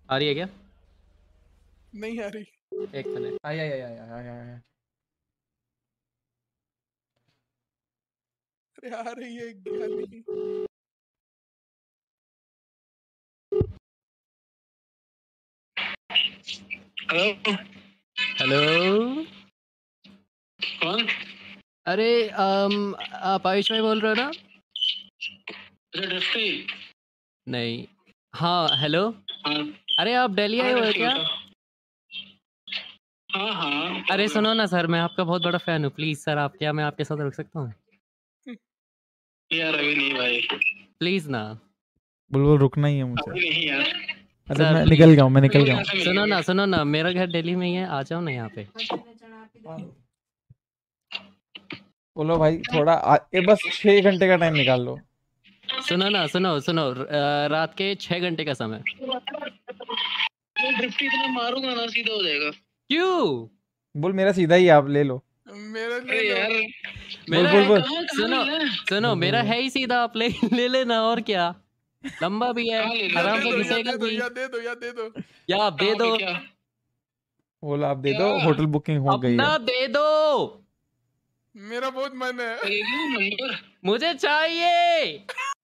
आ रही है क्या? नहीं आ रही। एक मिनट। आई आई आई आई आई आई। अरे आ रही है गाली। Hello hello. कौन? अरे आप आयुष भाई बोल रहे हो ना? दृष्टि। नहीं। हाँ हेलो। हाँ अरे आप दिल्ली आए हुए हो क्या? हाँ हाँ। अरे सुनो ना सर, मैं आपका बहुत बड़ा फैन हूँ। प्लीज सर, आप क्या मैं आपके साथ रुक सकता हूँ? यार अभी नहीं भाई, प्लीज ना। बुलबुल रुकना ही है मुझे। अभी नहीं यार। अरे सर मैं प्लीज। निकल गया हूँ, मैं निकल गया हूँ। सुनो ना, मेरा घर दिल्ली में ही है, आ जाओ ना यहाँ पे। बोलो भाई थोड़ा ये बस 6 घंटे का टाइम निकाल लो। सुनो रात के 6 घंटे का समय। दृष्टि इतना मारूंगा ना सीधा हो जाएगा। क्यों? बोल मेरा सीधा ही आप ले लो। मेरा अरे यार मेरा बोल बोल सुनो मेरा है ही सीधा, आप ले लेना। और क्या, लंबा भी है, आराम से घिसेगा भी। या दे दो। या आप दे दो। बोलो आप दे दो, होटल बुकिंग हो गई है। अपना दे दो। मेरा बहुत मन है। मुझे चाहिए।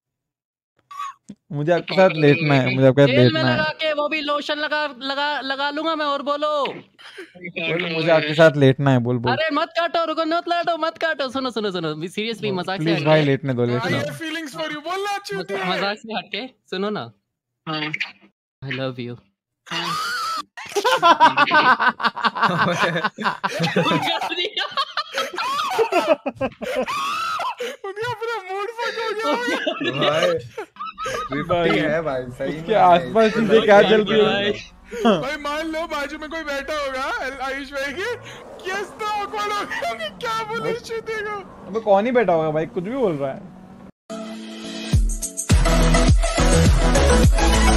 मुझे आपके साथ लेटना है, मुझे आपके साथ तेल में लेटना लगा है। के, वो भी लोशन लगा लूंगा मैं। और बोलो। बोल मुझे आपके साथ लेटना है। बोल बोल। अरे मत काटो, रुको, मत काटो। सुनो सीरियसली, मजाक से प्लीज भाई लेटने दो, आई लेटने हैव दो। Feelings for you. बोलना चूती है। मजाक से हटके सुनो ना। I love you. उनका पूरा मूड फक हो गया भाई है भाई, सही उसके आसपास चीजें क्या चल रही है? भाई मान लो बाजू में कोई बैठा होगा आयुष भाई के, कैसा awkward हो गया कि क्या बोले चूती को। अबे कौन ही बैठा होगा भाई, कुछ भी बोल रहा है।